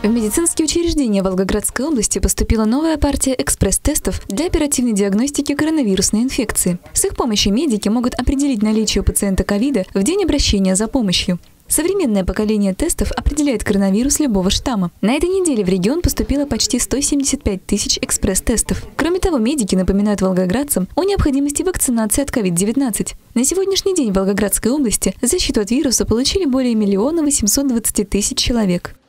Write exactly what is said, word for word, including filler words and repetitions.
В медицинские учреждения Волгоградской области поступила новая партия экспресс-тестов для оперативной диагностики коронавирусной инфекции. С их помощью медики могут определить наличие у пациента ковида в день обращения за помощью. Современное поколение тестов определяет коронавирус любого штамма. На этой неделе в регион поступило почти сто семьдесят пять тысяч экспресс-тестов. Кроме того, медики напоминают волгоградцам о необходимости вакцинации от ковид девятнадцать. На сегодняшний день в Волгоградской области защиту от вируса получили более миллиона восьмисот двадцати тысяч человек.